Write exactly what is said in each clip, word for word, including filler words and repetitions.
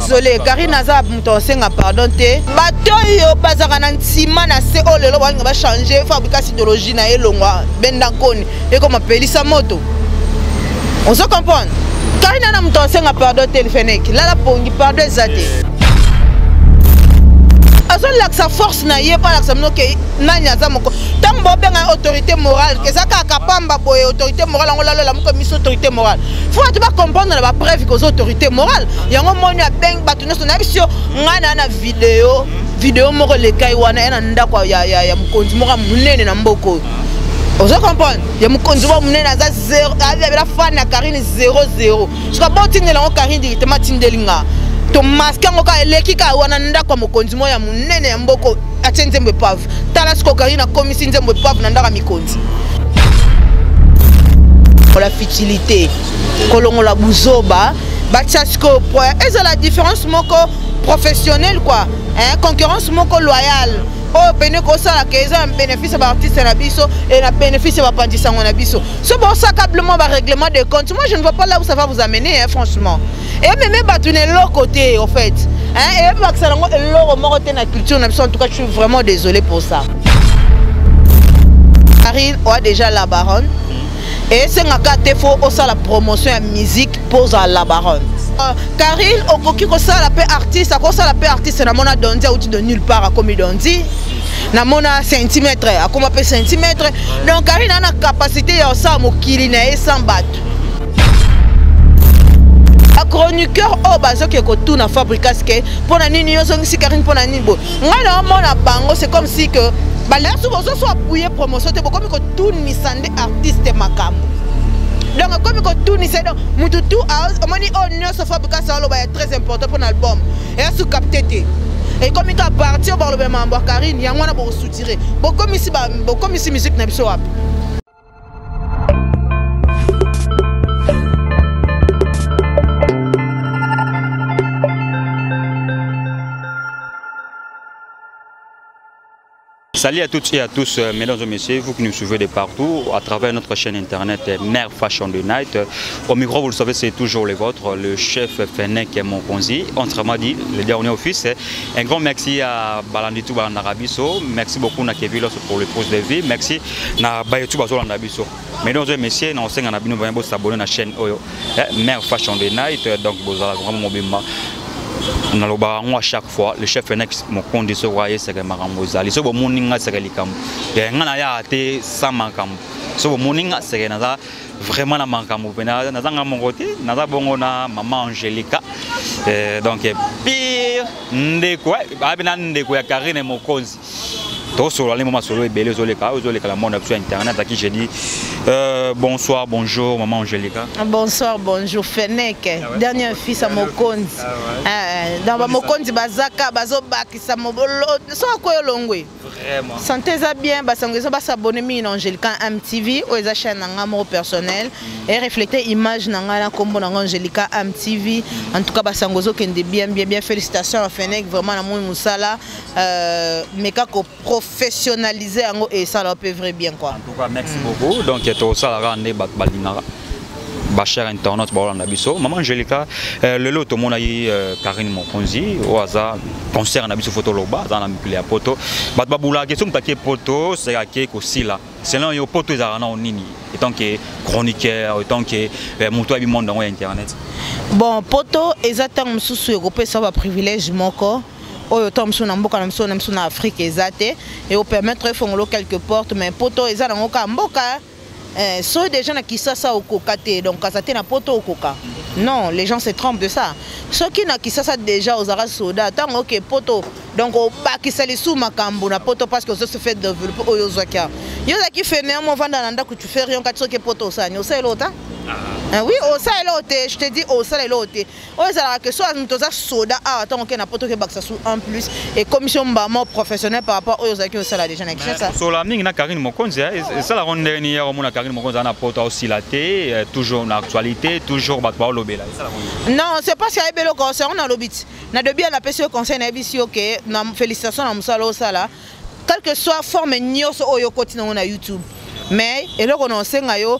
désolé Karine aza muto senga pardon te bato yo bazaka na ntima na se o lelo ba changer fabrication idéologie na elongwa bendankoni et comme pelisa moto on se comprend Karine na muto senga pardon te Feneki la la pongi pardon ezate azo la force na ye pas la no ke nani aza moko tambo benga autorité morale que ça ka kapamba boye autorité morale on la la moko mis autorité morale faut tu pas comprendre la preuve que autorité morale yango moni a beng batu neso na biso ngana na vidéo vidéo moko le kai wana na ndako ya ya ya mukonzi moko munene na mboko on se comprend ya mukonzi moko munene aza zéro avec la fan na Karine zéro zéro je crois pas tindela ngo Karine directement tindelinga to masque ngoka eleki ka wana ndako mokonzi moya munene ya mboko atenzembe pave tala siko Karine na komisi nzembe pave na ndaka mikonzi la futilité kolongo la buzoba bachasko et c'est la différence moko professionnelle quoi hein concurrence moko loyale oh pene ko sala que ça un bénéfice ba artiste na biso et na bénéfice ba pandisa na biso c'est bon ça câblement ba règlement de compte moi je ne vois pas là où ça va vous amener hein, franchement et même batune l'autre côté en fait hein et pas que ça l'autre moko te na culture na biso en tout cas je suis vraiment désolé pour ça Karine a déjà la baronne et c'est un cas de faux aussi la promotion de musique pose à la baronne. Euh, Karine, au coquille que ça la paix artiste, à cause ça la paix artiste, na mona dondi outil de nulle part à comme dondi, na mona centimètre, à comme appelle centimètre. Donc Karine a la capacité à ça mo kilina et sans battre. A chroniqueur au bazo qui est tout na fabrication pour na nini yo si Karine pour na nibo. Ngana mona bango c'est comme si que bah là souvent soit appuyé promotion te comme que tout ni sande artiste makam donc comme que tout ni c'est donc mutu tout a moni on ne se fabrication lo est très important pour l'album et à sous capter et comme il a partir par le membre Karine yango na bo soutirer bon comme ici ba comme ici musique na biso wap. Salut à toutes et à tous, mesdames et messieurs, vous qui nous suivez de partout à travers notre chaîne internet Mère Fashion the Night. Au micro, vous le savez, c'est toujours le vôtre, le chef Feneki Mokonzi. Autrement dit, le dernier office. Un grand merci à Balanditou Balandarabiso. Merci beaucoup à Kevin pour le poste de vie. Merci à Bayetou Bazolandabiso. Mesdames et messieurs, nous sommes abonnés à la chaîne Mère Fashion the Night. Donc, vous allez vraiment mobile. Na loba ngwa chaque fois le chef Feneki Mokonzi so waye seke makambo zali so bo moninga seke likam ya ngana ya te sans makambo so bo moninga seke na vraiment na makambo pena na zanga mon côté na bongo na maman Angelica euh, donc pire ndeko abina ndeko ya Karine Mokonzi to sur les moments solo et belé sur les cas sur les cas monde sur internet à qui j'ai dit euh, bonsoir bonjour maman Angelica. Bonsoir bonjour Feneki ah ouais. Dernier fils à Mokonzi ah ouais. Dans ba Mokonzi bazaka bazo bakisa mobolo so ko longwe vraiment santé za bien basangezo ba s'abonner mi Angelica M T V ou eza chaîne nga mo personnel mm. Et refléter image nanga na kombo na Angelica M T V mm. En tout cas basangozo kende bien bien bien félicitations à Feneki vraiment na mo musala euh meka ko professionnaliser et ça leur peut vrai bien quoi. En tout cas merci mm. beaucoup donc tout ça la rendre balinara Bachar internet Baolanda biso maman Angelica le lot tout le monde a eu Karine Mokonzi au hasard concert na biso photo loba dans la mipile à poto bat babula question taqué poto c'est à qui aussi là selon yo poto ezara na nini étant que chroniqueur étant que moto abi monde dans internet bon poto exactement mususu européen ça va privilège moko oyo tom suna mboka na mso na mso na Afrique ezate et au permettre fongolo quelques portes mais poto ezala ngoka mboka Euh, so des gens qui ça ça au coca donc quand ça t'es na poto au coca non les gens se trompent de ça ceux qui n'a qui ça ça déjà aux arabes soda tant ok poto donc au pas qui ça les sous makambo na poto parce que ça se fait développer au yozakia yoza qui fait néanmoins vendre dans que tu fais rien quand tu que poto ça nous c'est l'autre ah oui au ça l'autre je te dis au ça l'autre au ça que soit nous ça soda ah tant ok na poto que baxa sous en plus et commission bamo professionnel par rapport au yozakia ça là déjà avec ça sur la ligne na Karine Mokonzi et ça la ronde dernière on a Karine Mokonzi na poto aussi la té toujours en actualité toujours bat ba lobela non c'est pas si ay belo concert on a lobit na de bien la personne conseil na bisi OK na félicitations na musala osala quelle que soit forme nyos oyo continue na YouTube mais et là on enseigne yo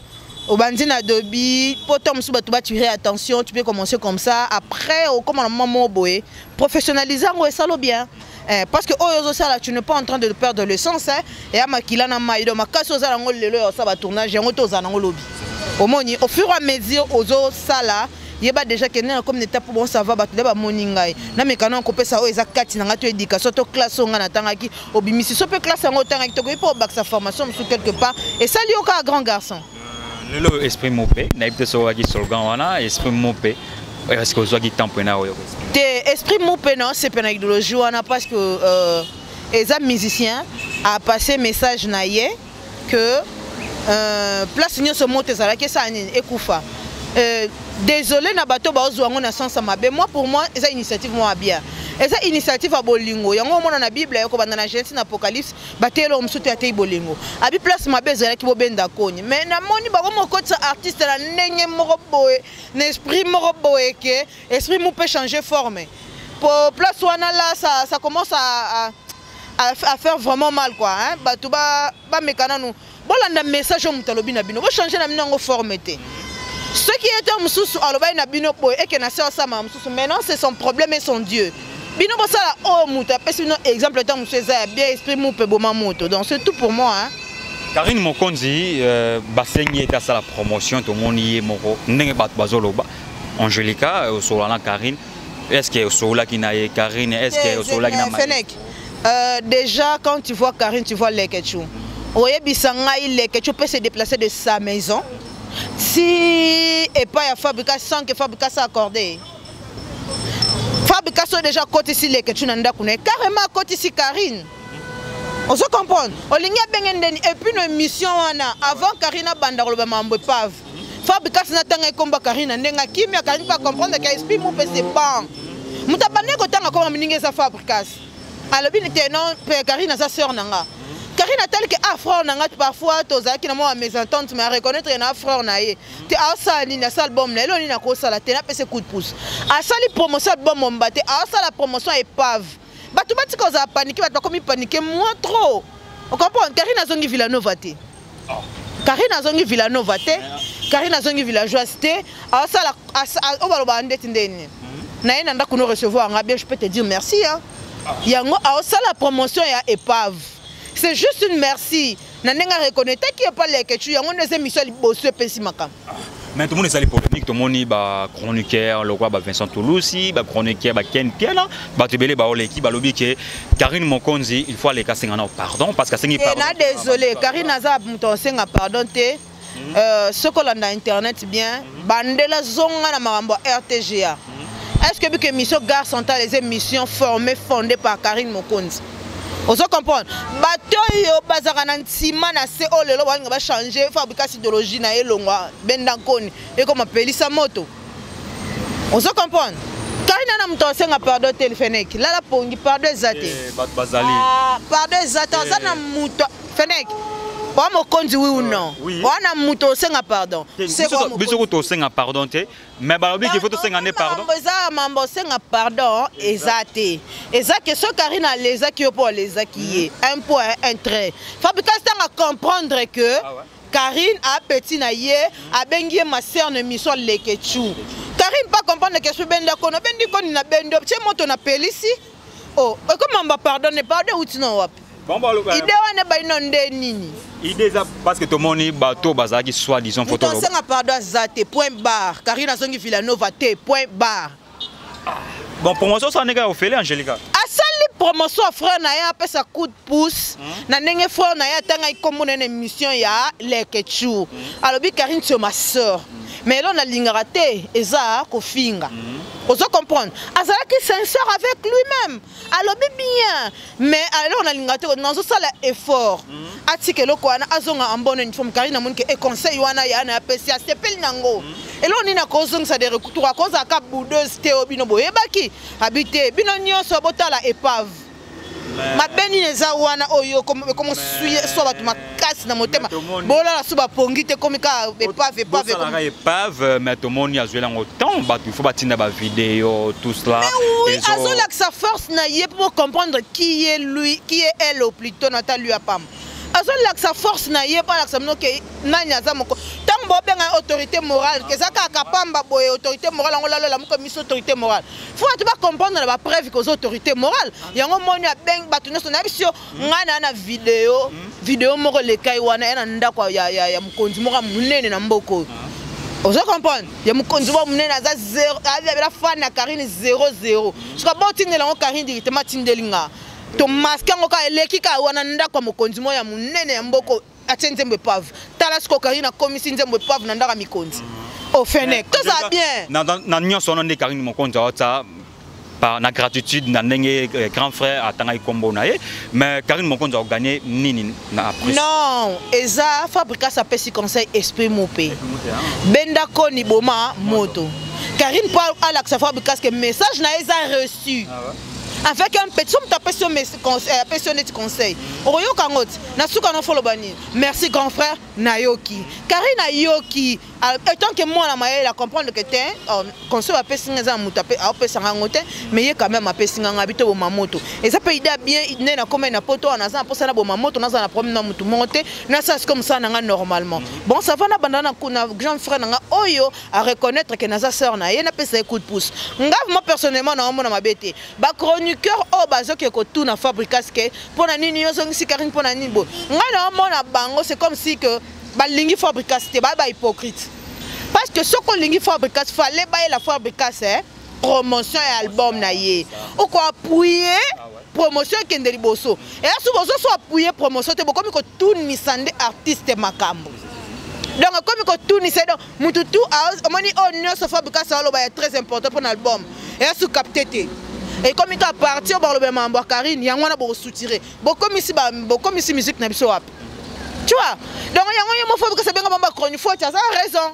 au bandit Adobe, potom sous tu vas tirer attention, tu peux commencer comme ça. Après, au comme maman boé, professionnalisant ouais ça le bien. Eh, parce que oh ça là tu n'es pas en train de perdre le sens hein. Et à makila na maïdo makaso ça là ngol lelo ça va tournage yango to za na ngolobi. Au moni au fur et à mesure aux ça là yeba déjà que na comme étape bon ça va ba tu ba moninga na mekana ko pesa o eza kati na ngato éducation to classe nga na tangaki obimisi so pe classe ngo tangaki to ko pour bac sa formation sur quelque part et ça lui au cas grand garçon. Le esprit mopé, naïbte so aki slogan wana esprit mopé. Est-ce que vous avez temps pour nous? Esprit mopé non, c'est pas une idéologie wana parce que euh les musiciens a passé message naie que euh place nyo so mote za la que ça ni ekufa. Euh, désolé na bato ba ozwango na sens mabe moi pour moi eza initiative moi bien eza initiative a bolingo yango mona na bible yako banda na Genèse na Apocalypse batelo msuti ate bolingo abi place mabe ezala ki bobenda koni mais na moni ba ko kotsa artiste la ndenge moko boye na esprit moko boye ke esprit mo peut changer forme pour place wana là ça ça commence à à, à faire vraiment mal quoi hein bato ba ba mekana nous bolanda message au mutalobi na bino bo changer na minango forme te. Ce qui est un moussou à l'obéi na bino boy et que na sœur sama moussou maintenant c'est son problème et son Dieu. Bino bossa la oh mouta parce que exemple étant moussou ça bien esprit mou pe boma moto donc c'est tout pour moi hein. Karine Mokonzi basengi eta ça la promotion to moni moko ndenge bat bazoloba Angelica Solana Karine est-ce que Sola qui na Karine est-ce que Sola qui na euh déjà quand tu vois Karine tu vois Lekechu. Oye bisanga il Lekechu peut se déplacer de sa maison. Si et pas à Fabrica sans que Fabrica s'est accordé. Fabrica sont déjà côté ici les que tu n'as pas carrément côté ici Karine. On se comprend. On ligne et puis une mission avant Karina Bandaro le mambo pave. Fabrica n'a pas combat Karine n'enga qui mais Karine pas comprendre que esprit mon c'est pas. Muta bande ko tanga comme mninge sa Fabrica. Alors bien était non Karine sa sœur nanga. Karine a tel que ah frère nanga parfois toza qui na moi mes ententes mais reconnaître na frère na ye te a ça ni na album na lo ni na ko sala te na pese coup de pouce a ça li promotion album mombate a ça la promotion épave batu bati ko za paniquer batu comme paniquer moi trop on comprend Karine azongi Villanova te Karine azongi Villanova te Karine azongi villageoise te a ça la o baloba ndeti ndeni na ye na ndako no recevoir nga bien je peux te dire merci hein yango a ça la promotion ya épave. C'est juste une merci. Nanenga reconnaître qui est pas les que tu y a une émission bossé pessimaka. Mais tout le monde est allé polémique, tout le monde est chroniqueur, le roi Vincent Toulouse, ba chroniqueur ba Ken Piela, ba tebele ba l'équipe ba lobby que Karine Mokonzi, il faut aller casser un pardon parce que c'est une pardon. Désolé, Karine Azab mutonsenga pardon te. Euh ce qu'on a dans internet bien, bandela zonga na marambo R T G A. Est-ce que que émission Gare Centrale les émissions formées fondées par Karine Mokonzi? On se comprend. Bateau yo bazaka na ntima na se o lelo ba nga changer fabrication idéologie na elongwa bendakoni et comme appeli sa moto. On se comprend. Karina na mto senga pardon téléphonique. Là la pongi pardon zate. Bat bazali. Ah pardon zate za na muto fenek. Ba mo kondi oui ou non. Wana muto senga pardon. C'est quoi biso ko to senga pardon te. Mais bah il faut to senga ne pardon. Za mambo senga pardon ezate. Eza que ce Karina les a qui pour les a qui un point un trait. Fabrication à comprendre que Karine a petit na ye a bengi ma sœur ne mission lekechu. Karine pas comprendre que je benda kono bendi koni na bendo che moto na pelisi. Oh, comment m'a pardonner pardon ou tino wap. Bon bah idée wana ba inonde nini. Idée ça parce que tout le monde est bateau bazaki soit disons photo. Muto senga pardon zate point bar. Karine azongi Villanova te point bar. Bon promotion ça nega ofele Angelica. Asali promotion frère na ya pesa coup de pouce na ndenge frère na ya tanga ikomona na émission ya Lekechu. Alors bi Karine c'est ma sœur. Mais là on a lingaraté eza ko finga. On se comprendre. Azala qui sincère avec lui-même. Alors bien. Mais alors on a lingaraté dans ça effort. Atike loko ana azonga en bonne uniforme Karine mon ke e conseil wana ya na P C A sepel nango. Et là on ina kozong ça de retour à cause aka boudeuse te obino boyebaki habité bino nyonso botala épave. Ma beni neza wana oyo comme comme suye so batu makasi na motema bola la suba pongi te comme ka épave épave comme ça épave mais tout le monde y a joué là autant bah il faut batina ba vidéo tout cela et azola que sa force na yé pour comprendre qui est lui qui est elle au plutôt Nathalie lui a pas azola que sa force na yé pas la que nani azamoko tant bo benga autorité morale que ça ka pamba boye autorité morale on la la comme autorité morale faut tu vas comprendre la preuve que autorité morale yango moni a beng batu nyonso na biso ngana na vidéo vidéo moko le kai wana na ndako ya ya ya mukonzi moko munene na mboko ozo comprendre ya mukonzi moko munene za zéro avec la fan na Karine zéro zéro parce que bon tindela ngo Karine directement tindelinga to masque ngo ka eleki ka wana ndako mukonzi moko ya munene ya mboko atenzembe pave talasiko Karine komisi nzembe pave na ndaka mikonzi au Fennec tout ça bien na na nyonso on est Karine Mokonzi ota par na gratitude na ndenge grand frère atanga ikombo na ye mais Karine Mokonzi a gagné nini na après non eza fabrika sa pesi conseil esprit mopé benda koni boma moto Karine parle à la fabrika que message na eza reçu avec un petit somme tapé sur mes conseils conseil oyo kangot na suka no follow bani merci grand frère Nayoki Karine Nayoki étant que moi la maille la comprendre que t'es conseil a pesi ngeza mutapé a pesi ngote mais il quand même a pesi ngabito bo mamoto et ça peut aider bien né na comme na poto na za posa na bo mamoto na za na problème na mutu monter na ça comme ça na normalement bon ça va na bandana kuna grand frère nga oyo à reconnaître que na sa sœur na ye na pesa coup de pouce ngave moi personnellement na mona mabete ba chroniqueur o bazo ke ko tout na fabrikas ke pona nini yo zongi Karine pona nini bo nga na mona bango c'est comme si que ba lingi fabrikas te ba ba hypocrite parce que ce qu'on lingi fabrikas fallait ba la fabrikas hein promotion et album na ye ou quoi appuyer promotion kende liboso et là souvent so appuyer promotion te beaucoup ko tout ni sande artiste makambo donc comme ko tout ni c'est donc mutu tout a moni on no fabrikas ça est très important pour l'album et là sous capter et comme il a parti au le même embarque Karine yango na bo soutirer beaucoup ici ba beaucoup ici musique na biso wapi tu vois donc yango yemo faut que ça benga bamba chronique faut tu as raison.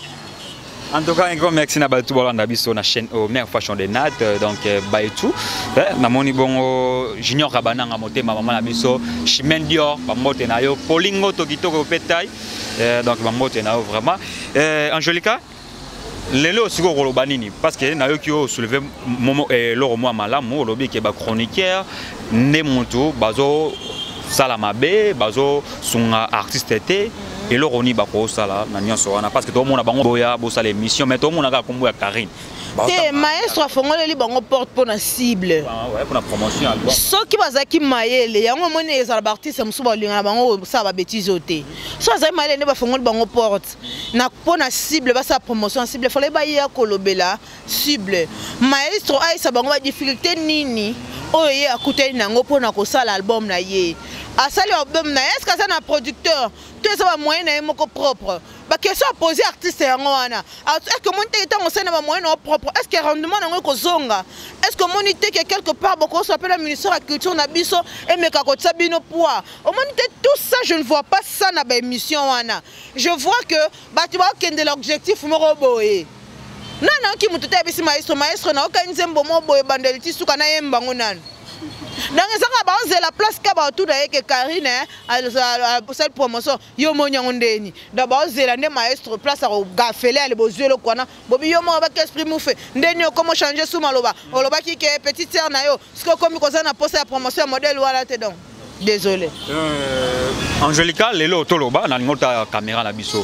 En tout cas, un grand merci à Baltou Bolanda Bisso na chaîne au meilleur fashion de Nat donc Baitou na moni bon Junior Kabana nga moté maman na biso Chimène Dior ba moté na yo Polingo to kitoko petai donc ba moté na yo vraiment Angelica lelo siko koloba nini parce que na yo ki o soulever momo et loro moi malamu lobi ke ba chroniqueur ne monto bazo salamabe bazo sunga artiste té et le roni bako sala na nyonso wana parce que tout le monde a bango boya bo sala émission mais tout le monde a kombo ya Karine te maestro afongole li bango porte pour la cible ah ouais pour la promotion album so ki bazaki mayele yango moni ezala artiste musuba linga bango sa ba bêtise oté so azali mayele ne ba fongole bango porte na pour la cible ba sa promotion cible fallait ba ya kolobela cible maestro ai sa bango ba difficulté nini oye akuteli nango pona ko sala album na ye asali album na est-ce que ça na producteur tout ça va moyen na moko propre ba question poser artiste yango wana est-ce que monter étant au sein na moyen propre est-ce que rendement nango ko zonga est-ce que moniter que quelque part beaucoup s'appelle la ministère de la culture na biso et meka ko tsabino poids au moniter tout ça je ne vois pas ça na ba émission wana je vois que ba tu vas kende l'objectif moko boye non non qui mututa bisi maestro maestro na okanzembo mo boye bandeliti suka na yembango nani donc ça va baser la place ka ba tout d'ailleurs que Karine a cette promotion yo monyango ndeni d'abord zela ne maestro place à gafele ale bozuelo kwana bobi yo mo ba esprit mou fait ndeni comment changer sous maloba oloba ki ke petite sœur na yo ce que comme ko ça na poste la promotion modèle wala te donc désolé euh Angelica lelo toloba na ngota caméra na biso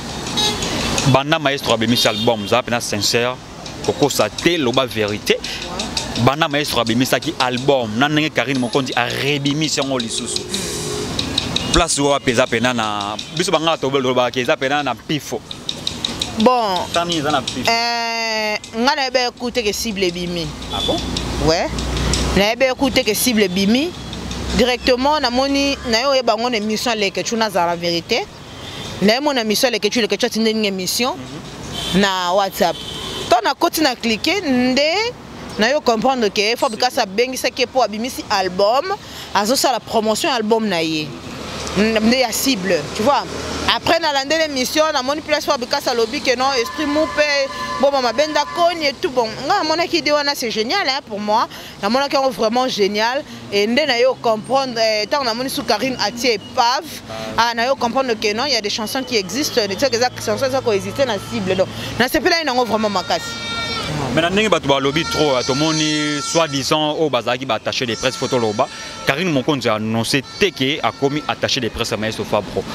banda maestro abemisi album za pena sincère koko sa te loba vérité banda maestro abemisa ki album nanenge Karine Mokonzi a rebimisi ngo lisusu place wa peza pena na biso banga to loba ke za pena na pifo bon tani za na pifo euh ngana be écouter que cible bimi ah bon ouais na be écouter que cible bimi directement na moni na yo e bango na émission leke tuna za la vérité na mon émission leke tu leke tu tinde une émission na WhatsApp ton na koti na cliquer ndé na yo comprendre que faut que ça bengi ça que pour abimisi album azo ça la promotion album na ye ndé ya cible tu vois après na lande l'émission na mon place faut que ça lobby que non esprit moupé bon mama benda koni et tout bon nga mon qui dit wana c'est génial hein pour moi na mon qui est vraiment génial et ndé na yo comprendre tant na mon sous Karine atie pave ah na yo comprendre que non il y a des chansons qui existent des chansons ça qui existent na cible donc na c'est là na vraiment makasi. Mais ndenge bato ba lobby trop atomoni soi-disant au bazaki ba attaché des presse photo loba Karine Mokonzi a annoncé teke a commis attaché des presse à Maestro Fabro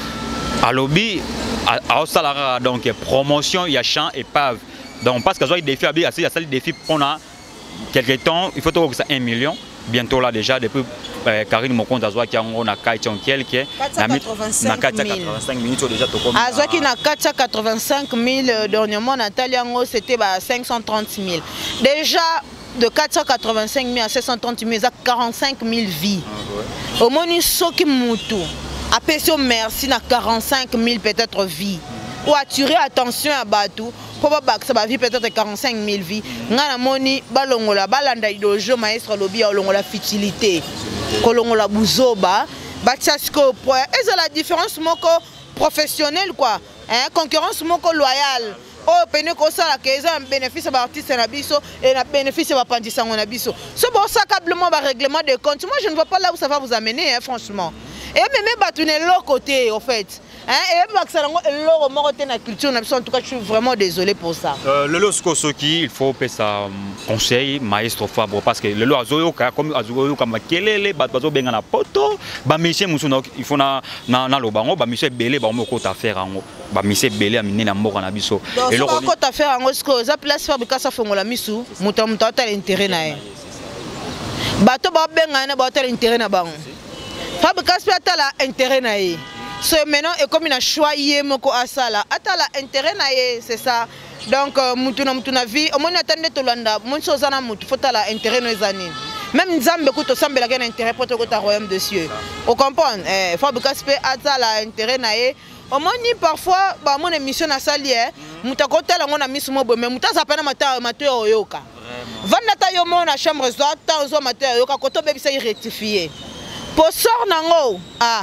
à lobby à Osalara donc promotion il y a champ et pave donc parce que ça défi à il y a ça défi qu'on a quelque temps il faut que ça un million bientôt là déjà depuis euh, Karine Mokonzi azwa qui on a quatre cent quelque na quatre cent quatre-vingt-cinq minutes déjà to comme azwa qui na quatre cent quatre-vingt-cinq mille dernièrement Nathalie Ango c'était bah cinq cent trente mille déjà de quatre cent quatre-vingt-cinq mille à cinq cent trente mille ça quarante-cinq mille vies ah, ouais. Au moins soki mutu après merci na quarante-cinq mille peut-être vies ou attirer attention à Batou pour pas que ça va vivre peut-être quarante-cinq mille vies ngana moni balongola balanda idojo maestro lobby olongola futilité kolongola buzoba batchasko point et c'est la différence moko professionnelle quoi hein concurrence moko loyale oh pene ko sala que ça un bénéfice ba artiste na biso et na bénéfice ba pandisa na biso c'est bon ça câblement ba règlement de compte moi je ne vois pas là où ça va vous amener hein, franchement et même batouner l'autre côté au fait. Hein, et la culture, en tout cas, je suis vraiment désolé pour ça. Euh, le lorsque il faut payer ça conseil, maestro Fabre, parce que le lot azoyoka comme azoyoka makelele, bazo benga na poto, ba monsieur musuno il faut na na na lobango, ba monsieur belé ba moko ta faire ango, ba monsieur belé amine na moko na biso. Et le ko ta faire ango ce que ça place Fabre ka fongola misu, muta muta ta intérêt na e. Bato ba benga na ba ta intérêt na bango. Fabre ka ta la intérêt na e. Ce maintenant est comme une choix yemoko asala atala intérêt na ye c'est ça donc mutuna mutuna vie au moins attendre to landa mon chose na mutu faut la intérêt no ezani même nzambe ko to sambela ke na intérêt pour to ta royaume de cieux on comprend eh faut bikaspe atala intérêt na ye au moins ni parfois ba mon émission na sali eh mutakotela ngona misu mo mais mutaza pana mata mata oyoka vanda ta yo mo na chambre zo ta zo mata oyoka ko to bebisa y rectifier pour sort nango ah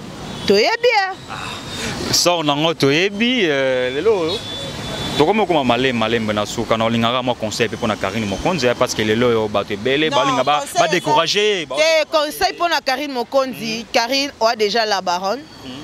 sort nango toyebi lelo tokoma koma malé malé na suka na lingaka mo conseil pour na Karine Mokonzi parce que lelo ba te belé balinga ba ba décourager des conseils pour na Karine Mokonzi Karine a déjà la baronne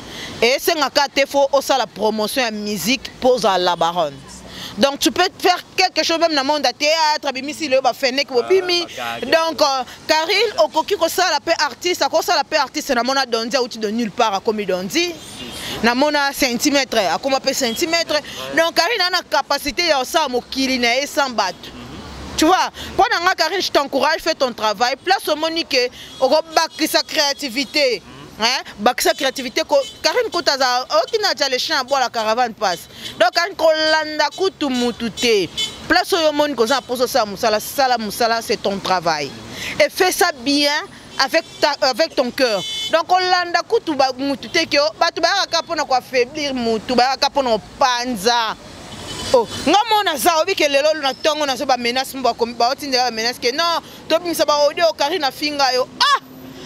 et c'est ngaka te faut aussi la promotion de musique pour la baronne. Donc tu peux faire quelque chose même dans le monde du théâtre, bimisi le ba fenek bimi. Donc Karine okoki ko ça la paix artiste, ko ça la paix artiste na mona dondia outi de nulle part comme dondi. Na mona centimètre, a comme appelle centimètre. Donc Karine a la capacité ya ça mokili na e sans battre. Tu vois, pendant que Karine je t'encourage fais ton travail, place au monique au bak sa créativité. Hein, bah sa créativité Karine Koutaza qui n'a déjà le chien à boire la caravane passe donc Karine Kolanda kutu mutute place au monde qu'on a posé ça musala sala musala c'est ton travail et fais ça bien avec ta avec ton cœur donc Kolanda kutu ba mutute que ba tu ba kapona ko affaiblir mutu ba kapona panza oh ngamona za obi que lelo na tongo na so ba menace mba ko ba otindela menace que non to bimisa ba audio Karine afinga yo ah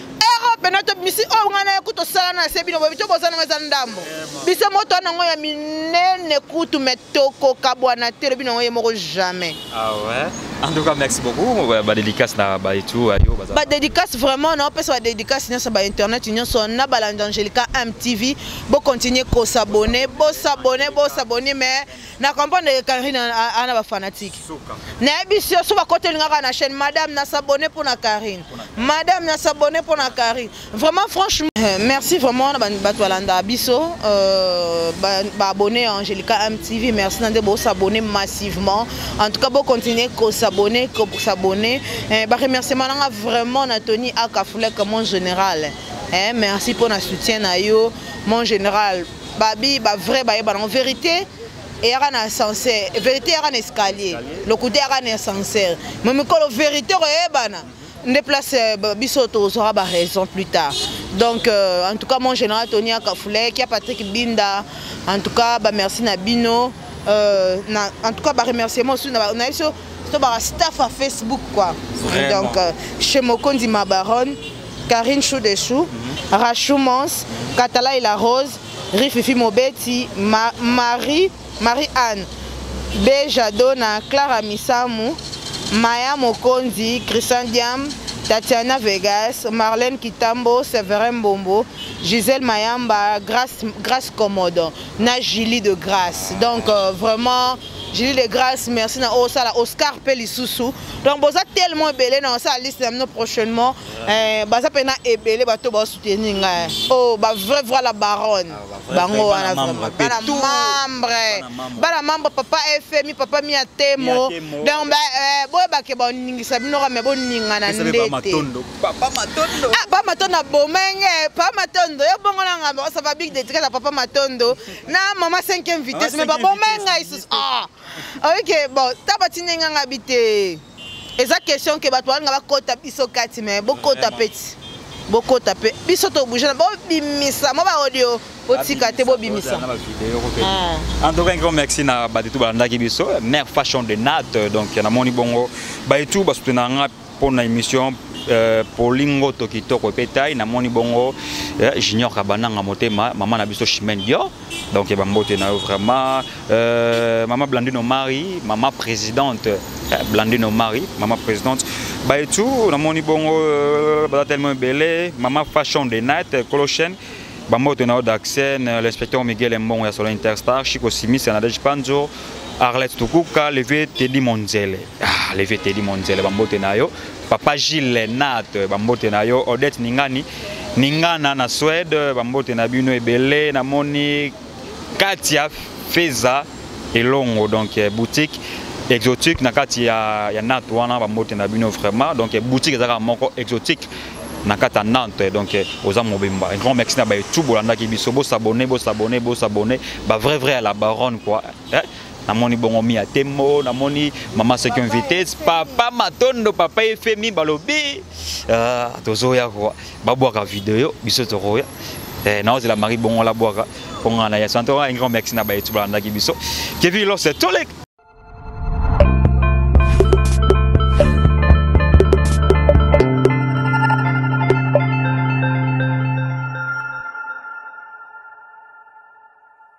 Benato misi oh ngana kuto sala na sebino bobito bozana mazandambo bise moto nango ya minene kutu metoko kabwana tele bino ngoye moko jamais. Ah ouais. En tout cas merci beaucoup ba dédicace na ba et tout ayo baza. Ba dédicace vraiment non parce que dédicace non ça ba internet union son na balanda Angelica M T V bo continuer ko s'abonner bo s'abonner bo s'abonner mais na comprendre que Karine ana ba fanatique. Na bisio so ba côté ngaka na chaîne madame na s'abonner pour na Karine. Madame na s'abonner pour na Karine. Vraiment franchement merci vraiment na bato balanda biso euh ba abonner à Angelica M T V merci nande bo s'abonner massivement en tout cas bo continuer ko s'abonner ko s'abonner ba remerciement na vraiment na Tony Akafule comme mon général hein merci pour na soutien na yo mon général babi ba vrai ba en vérité et il y a un ascenseur, vérité il y a un escalier, le côté il y a un ascenseur. Mais la vérité on déplace Bisoto sera la raison plus tard. Donc euh, en tout cas mon général Tony Akafule, qui a Patrick Binda, en tout cas bah, merci Nabino, euh, na, en tout cas bah, remerciement aussi on a sur staff à Facebook quoi. Vraiment. Donc euh, chez Mokonzi ma baronne, Karine Chou de Chou, mm -hmm. Rachou Mons, Katala et la Rose, Rififi Mobeti, Ma Marie Marie-Anne, Bejadona, Clara Misamu, Maya Mokonzi, Christian Diam, Tatiana Vegas, Marlène Kitambo, Séverin Bombo, Gisèle Mayamba, Grâce, Grâce Komodo, na Julie de Grâce. Donc euh, vraiment, Julie de Grâce, merci na Osala, Oscar Pelissousou. Donc vous êtes tellement belle dans sa liste prochainement. eh baza pena ebele bato ba soutenir nga oh ba vrai vrai la baronne bango wana bana membre bana membre papa F M I papa mi atemo donc ba boy ba ke ba ningisa bino ka me bo ningana ndete papa matondo ah papa matondo bomenge papa matondo yo bongo na nga ça va big dédicace à papa matondo na maman cinquième vitesse mais ba bomenga isus ah ok bon tabatine nga ngabité eza question que bato nga bakota biso kati mais bokota petit bokota pe biso to bouger bo bimisa mo ba audio botika te bo bimisa en tout cas un grand merci na batitu balandaki biso mère fashion de Nat donc na moni bongo ba etu ba soutenanga pour na émission pour lingo to kitoko petai na moni bongo junior kabananga motema maman na biso Chimène Dio donc ba mbote na vraiment maman Blandine Omari maman présidente Blandine Omari maman présidente ba etu na moni bongo ba tellement belé maman fashion de Nat Colochen ba mbote na d'accès l'inspecteur Miguel Mbongo ya Solo Interstar Chico Simis na Nadej Panzo Arlette Tukuka levé Teddy Monzele ah levé Teddy Monzele ba mbote na yo papa Gilles Nat bambote na yo Odette Ningani Ningana na Suède bambote na bino ebele na moni Katia Feza Elongo donc boutique exotique na kati ya ya Nat wana bambote na bino vraiment donc boutique ezaka moko exotique na kata Nantes donc aux Mobimba un grand merci na ba tout bolanda ki biso bo s'abonner bo s'abonner bo s'abonner ba vrai vrai à la baronne quoi hein? Namoni bongo mi atemo, namoni maman cinquième vitesse, papa matondo, papa F M I balobi. Ah, tozoya quoi. Babouaka vidéo, biso toroya. Eh, non, c'est la Marie bongo la boaka. Ponga na ya santo, un grand merci na ba etu balanda ki biso. Kevin Lo c'est tout les